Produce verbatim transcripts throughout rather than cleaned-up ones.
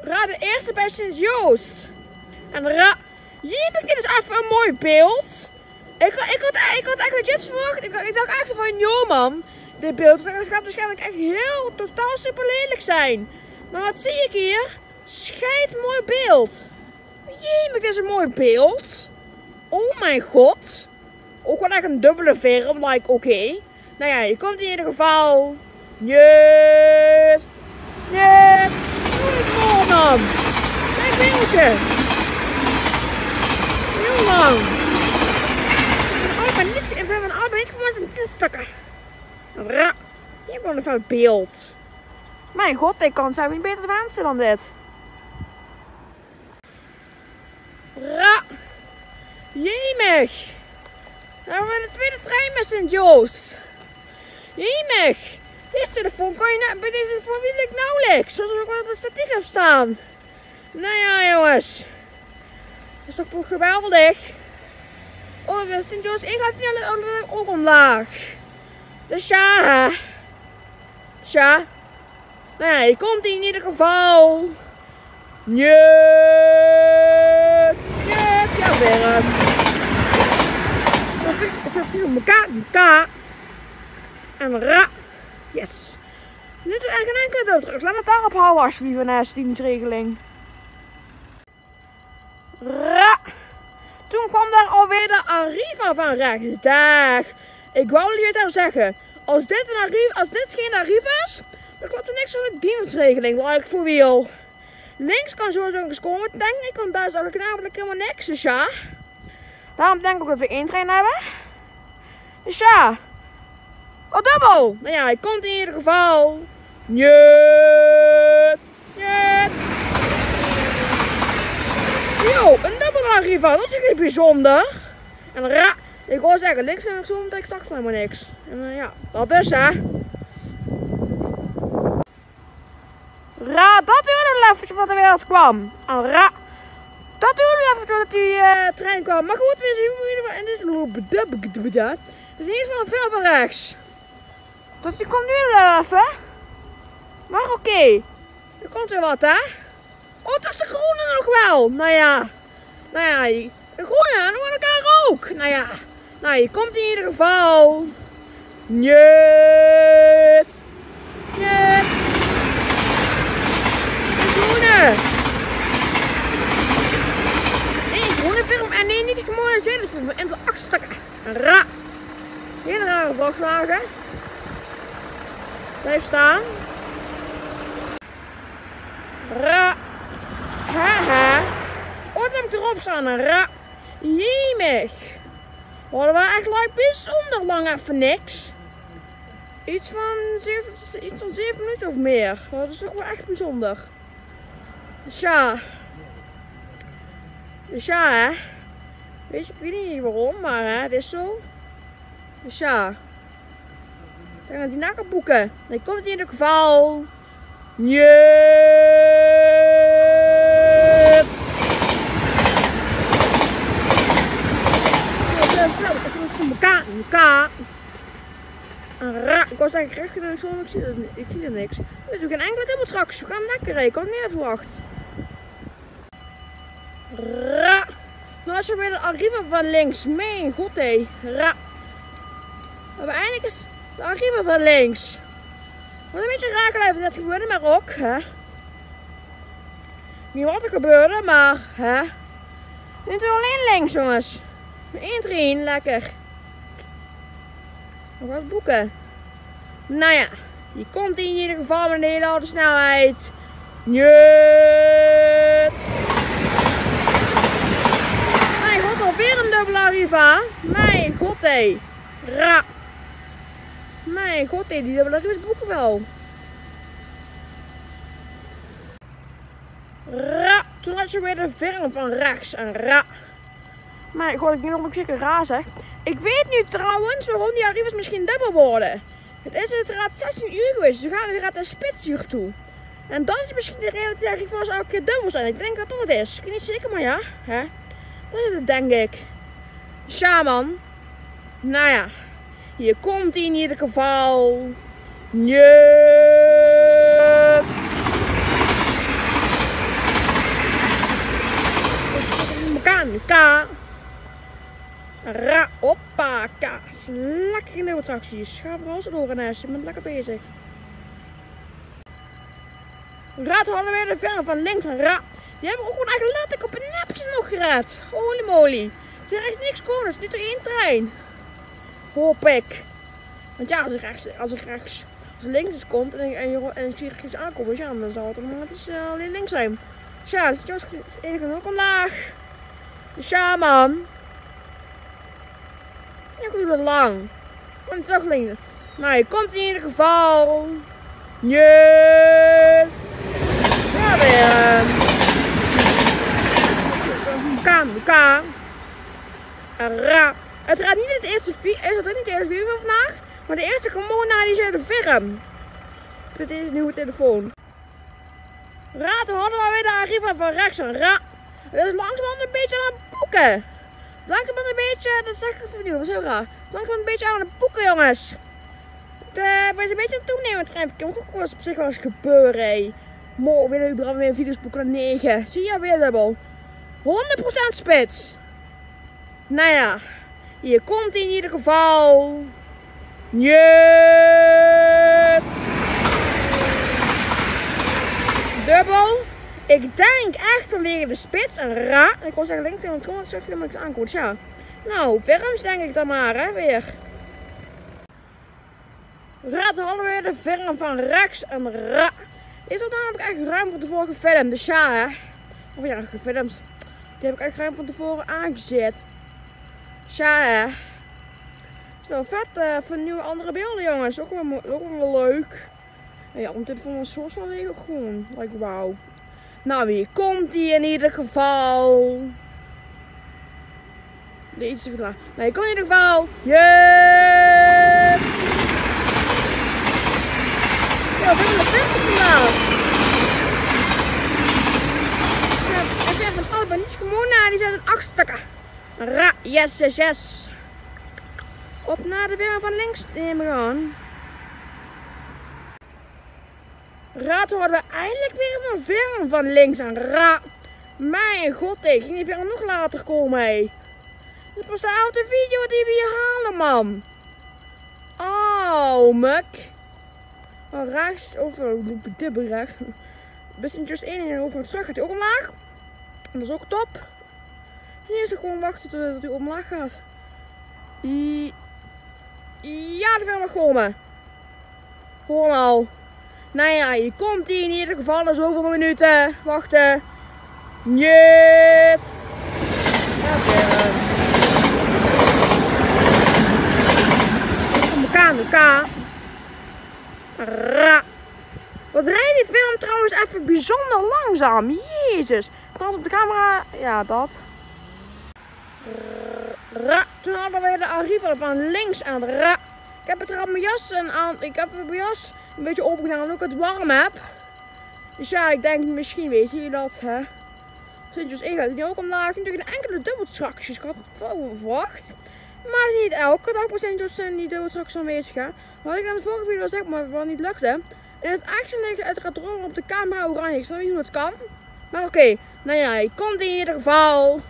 Ra, de eerste bij Sint-Joost. En Ra, hier dit is even een mooi beeld. Ik, ik, had, ik had echt legit verwacht. Ik, ik dacht echt van, joh man, dit beeld dat gaat waarschijnlijk echt heel totaal super lelijk zijn. Maar wat zie ik hier? Schijt mooi beeld. Jee, dit is een mooi beeld. Oh mijn god. Ook wel echt een dubbele film, like oké. Okay. Nou ja, je komt in ieder geval. Yes. Yes. Doe eens mooi man. Mijn beeldje. Heel lang. Oh, ik ben niet, ik ben van arbeid gewoon een stukken. Ra. Hier komt even het beeld. Mijn god, ik kan zelf niet beter wensen dan dit. Ra. Jemig. Nou, we hebben de tweede trein met Sint-Joost. Jemig. Deze telefoon kan je bij deze telefoon wil ik nauwelijks. Zoals ik ook op het statief heb staan. Nou ja jongens. Dat is toch geweldig. Oh, Sint-Joost, ik gaat niet ook omlaag. Dus ja. Tja. Nou ja, je komt in ieder geval. Nee. Nee, ja weer. Op elkaar, elkaar. En ra. Yes. Nu is er geen enkele dooddrugs. Laat het daarop houden alsjeblieft naast die dienstregeling. Ra. Toen kwam daar alweer de Arriva van rechts. Dag. Ik wou je het al zeggen. Als dit, een Arriva, als dit geen Arriva is, dan klopt er niks van de dienstregeling. Like for real. Links kan sowieso eens komen, denk ik. Want daar zag ik namelijk helemaal niks. Dus ja. Daarom denk ik ook dat we één trein hebben. Dus ja. Oh, dubbel. Nou ja, hij komt in ieder geval. Niet. Niet. Yo, een dubbel Arriva. Dat is echt bijzonder. En ra. Ik wou zeggen, links en rechtsom, want ik zag helemaal niks. En uh, ja, dat is hè. Ra, dat duurde een leffertje van de wereld kwam. En ra. Dat duurde een leffertje dat die uh, trein kwam. Maar goed, het is in dit is het is niet van veel van rechts. Dus die komt nu even. Maar oké. Okay. Er komt weer wat, hè? Oh, dat is de groene nog wel. Nou ja. Nou ja, de groene en we elkaar ook. Nou ja. Nou, je komt in ieder geval. Niet. Niet. De groene. Nee, groene film. En nee, niet de gemoniseerde film. Maar in de achterstukken. Ra. Hele rare vrachtwagen. Blijf staan. Ra. Haha. Oh, dan heb ik erop staan. Een ra. Jemig. Hadden we echt like bijzonder lang even niks. Iets van zeven, iets van zeven minuten of meer. Dat is toch wel echt bijzonder. Dus ja. Dus ja, hè. Weet je, ik weet niet waarom, maar hè, het is zo. Dus ja. Dan gaan we die na gaan boeken. Dan komt het in ieder geval. Niet. Elkaar, elkaar. Ra. Ik was eigenlijk recht in de ik zie er, ik zie er niks. Dus we geen enkele dubbeltraks. We gaan lekker rijden. Ik had het niet verwacht. Ra. Nou als je weer de Arriva van links. Mijn god hé. Ra. Maar eindelijk is de Arriva van links. Wat een beetje raar blijven dat gebeurde, maar ook. Hè. Niet wat er gebeurde, maar. Hè. Nu doen we alleen links jongens. Met één trein, lekker. Nog wat boeken. Nou ja, je komt in ieder geval met een hele harde snelheid. Niet. Mijn god, alweer een dubbele Arriva. Mijn god hé. Ra. Mijn god hé, die dubbele Arriva's boeken wel. Ra. Toen had je weer de film van rechts. En ra. Maar god, ik weet nog zeker raar zeg. Ik weet nu trouwens waarom die Arriva's misschien dubbel worden. Het is inderdaad zestien uur geweest, dus we gaan inderdaad een spitsuur toe. En dan is misschien de reden dat die Arriva's elke keer dubbel zijn. Ik denk dat dat het is. Ik weet niet zeker, maar ja. Hè? Dat is het denk ik. Ja man. Nou ja. Hier komt hij in ieder geval. Nee. is lekker in de attracties. Ga vooral zo door, Ines. Je bent lekker bezig. Raad hadden weer de verf van links en ra. Die hebben ook gewoon echt letterlijk op een nepje nog gered. Holy moly. Er is niks komen, er is niet er één trein. Hoop ik. Want ja, als ik rechts, als ik rechts, als er links is komt en ik, en, je, en ik zie rechts aankomen, ja, dan zal het automatisch uh, alleen links zijn. Dus ja, dus Joost gaat ook omlaag. Dus ja, man. Ja, ik doe het lang. Maar toch links. Nou, je komt in ieder geval. Yes. Ja, weer. Elkaar, elkaar. Ra. Het gaat niet het eerste video, is het niet de eerste video van vandaag, maar de eerste gewoon naar diezelfde film. Dit is een nieuwe telefoon. Ra, toen hadden we weer de Arriva van rechts en ra. Het is langzamerhand een beetje aan het boeken. Langzamerhand een beetje, dat zeg ik even nieuw, dat was heel raar. Langzamerhand een beetje aan het boeken, jongens. Het uh, is een beetje een toenemend treinverkeer. Maar goed, was op zich wel eens gebeuren, hé. Morgen willen we weer video's boeken naar negen. Zie je weer dubbel. honderd procent spits. Nou ja, hier komt in ieder geval. Yes. Dubbel. Ik denk echt vanwege de spits en ra. Ik wil zeggen links en ik kom straks helemaal niks aankomt. Ja. Nou, verms denk ik dan maar, hè, weer. Raad hadden we weer de verm van rechts en ra. Is dat namelijk echt ruim van tevoren gefilmd. Dus ja, hè. Of ja, gefilmd. Die heb ik echt ruim van tevoren aangezet. Ja, hè. Het is wel vet uh, voor nieuwe andere beelden, jongens. Ook wel, ook wel leuk. En ja, om dit voor mijn source dan leeg ook gewoon. Like, wauw. Nou, wie komt die in ieder geval? Nee, iets te veel. Nee, je komt in ieder geval. Yeah! Ja, we hebben de verte vandaag. Ik heb van Alba niets gewoon naar, die zijn het acht stukken. Ra, yes, yes, yes. Op naar de weer van links nemen we gaan. Ra, toen hadden we eindelijk weer een film van links en ra. Mijn god, ik ging die film nog later komen, hé. Dit was de oude video die we hier halen, man. Oh, muk. Oh, rechts, over, dubbel rechts. Best just één en over terug gaat hij ook omlaag. En dat is ook top. En nu is het gewoon wachten tot, tot hij omlaag gaat. I ja, de film mag komen. Gewoon al. Nou ja, hier komt hij in ieder geval. Dat is zoveel minuten. Wachten. Yes. Ja, weer. Kom elkaar, elkaar. Ra. Wat rijdt dit film trouwens even bijzonder langzaam. Jezus. Kan op de camera. Ja, dat. Ra. Toen hadden we de Arriva van links aan ra. Ik heb het er aan mijn jas aan. Ik heb mijn jas een beetje open gedaan omdat ik het warm heb. Dus ja, ik denk misschien weet je dat, hè. Sint-Jos één gaat nu ook omlaag. Natuurlijk een enkele dubbeltracties. Ik had het wel verwacht. Maar het is niet elke dag bij Sint-Jos zijn die dubbeltracties aanwezig. Hè. Wat ik aan de vorige video zeg, maar wat niet lukte. En het action ligt het gaat erom op de camera oranje. Ik snap niet hoe dat kan. Maar oké, okay. Nou ja, je komt in ieder geval.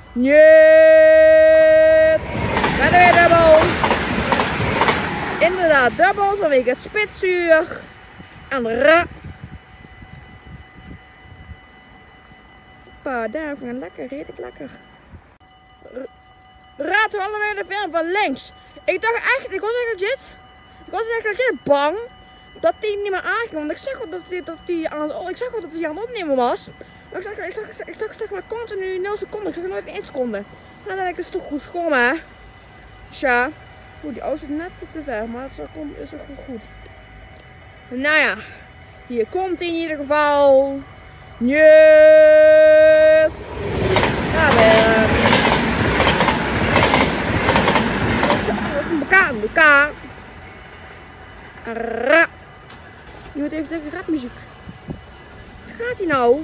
Нет! Met weer dubbel. Inderdaad, dubbel vanwege het spitsuur. En ra. Hoppa, daar gaan lekker, redelijk lekker. Raad we allemaal de film van links. Ik dacht echt, ik was echt legit. Ik was echt legit bang dat die niet meer aanging. Want ik zag wel dat die, dat die aan het, ik zag wel dat hij aan het opnemen was. Maar ik zag, ik zag, ik zag, zeg maar continu nul seconden. Ik zag nooit één seconde. Maar dan denk ik, is toch goed gekomen, hè? Tja. Oeh, die auto zit net te ver, maar het is ook goed. Nou ja. Hier komt hij in ieder geval. Yes. Ja, weer. Elkaar, elkaar. Ra. Je moet even tegen rapmuziek. Wat gaat hij nou?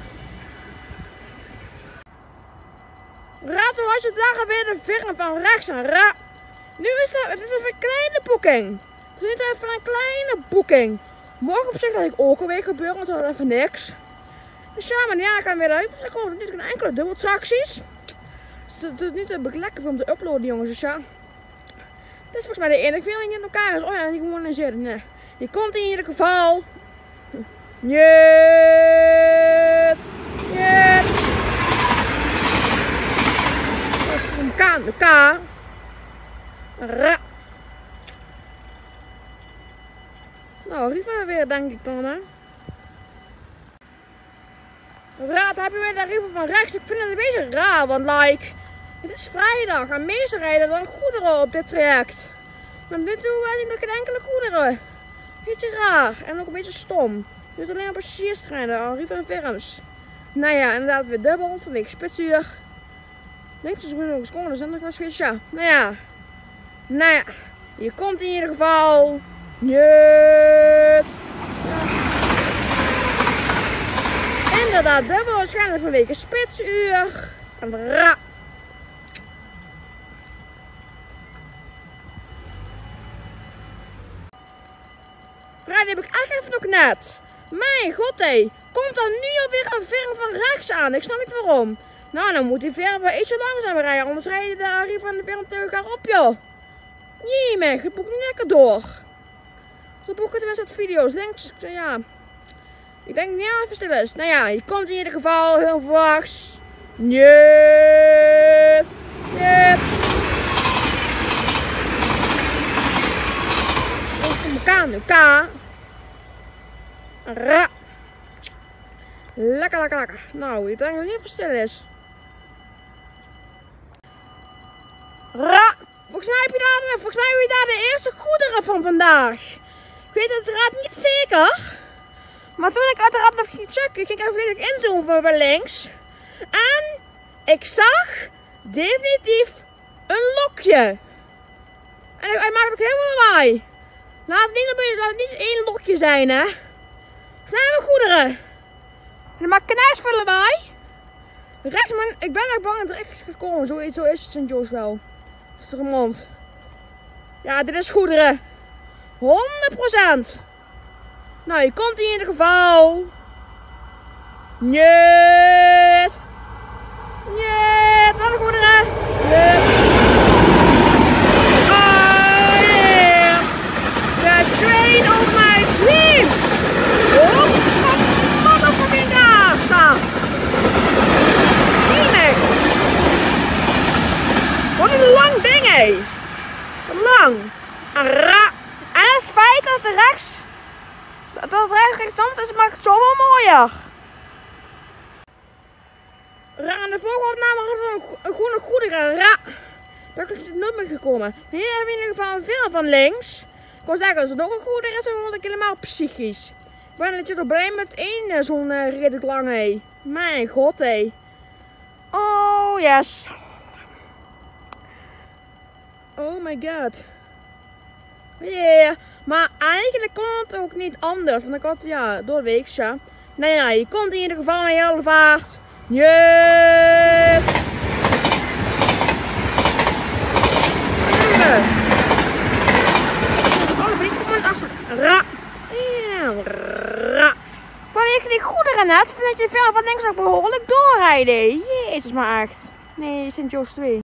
Raad was je daar weer de film van rechts en ra. Nu is het, het is even een kleine boeking. Het is niet even een kleine boeking. Morgen op zich dat ik ook alweer gebeuren, want we hadden even niks. Dus ja, maar ja, ik ga weer uit. Dus er komen natuurlijk een enkele dubbeltracties. Dus het is niet te lekker om te uploaden, jongens. Dus ja. Dit is volgens mij de enige veerling in elkaar is. Oh ja, die gewoon in zitten. Nee. Je komt in ieder geval. Jet. Jet. Een K, de K. Ra. Nou, Riva weer denk ik dan, hè. Raad, heb je weer de Riva van rechts? Ik vind het een beetje raar, want like, het is vrijdag en meestal rijden dan goederen op dit traject. Maar dit toe weet ik nog geen enkele goederen. Beetje raar en ook een beetje stom. Je doet alleen op passagierstreinen, aan Riva en Verms. Nou ja, inderdaad weer dubbel vanwege spitsuur. Links is goed nog eens komen, dus dan was weer ja. Nou ja. Nou ja, je komt in ieder geval. Jet. Inderdaad, dubbel waarschijnlijk vanwege spitsuur. En ra. Ja, die heb ik echt even nog net. Mijn god hé, komt er nu alweer een Verm van rechts aan? Ik snap niet waarom. Nou, dan moet die Verm wel ietsje langzamer rijden, anders rijden de Riva en de Verm tegen elkaar op, joh. Jemig, het boekt niet lekker door. Zo boeken tenminste wat video's. Links, ja. Ik denk niet dat het even stil is. Nou ja, je komt in ieder geval heel verwachts. Jet. Jet. Even elkaar nu. K. Ra. Lekker, lekker, lekker. Nou, ik denk dat het niet even stil is. Ra. Volgens mij heb je daar, volgens mij heb je daar de eerste goederen van vandaag. Ik weet het uiteraard niet zeker. Maar toen ik uiteraard nog ging checken, ging ik even volledig inzoomen bij links. En ik zag definitief een lokje. En hij maakt ook helemaal lawaai. Laat het niet, laat het niet één lokje zijn, hè. Volgens mij hebben we goederen. En hij maakt knijs voor lawaai. De rest, man, ik ben echt bang dat er echt gaat komen. Zo, zo is het Sint Joost wel. Stremond. Ja, dit is goederen. honderd procent. Nou, je komt in ieder geval. Jet. Jet. Wat een goederen. Jet. Oh yeah. The train of my dreams. Oh, wat een fucking gaaf staan. Niet wat een lang ding, hé. Lang. En ra. En het feit dat het rechts, dat het rechts rechtstand is, maakt het zoveel mooier. Ra. En de volgende opname was een groene goederen. Ra. Daar is het nummer gekomen. Hier hebben we in ieder geval een Verm van links. Ik was zeggen, als er nog een goederen is, dan word ik helemaal psychisch. Ik ben natuurlijk blij met één zo'n uh, redelijk lang, hé. Mijn god, hé. Oh, yes. Oh my god. Yeah. Maar eigenlijk kon het ook niet anders. Want ik had, ja, doorweeks, ja. Nou ja, je komt in ieder geval in heel vaart. Yes. Oh, niet gewoon achter. Ra. Ja, ra. Vanwege die goederen net, vind je Verm van links ook behoorlijk doorrijden. Jezus, maar echt. Nee, Sint Joost twee.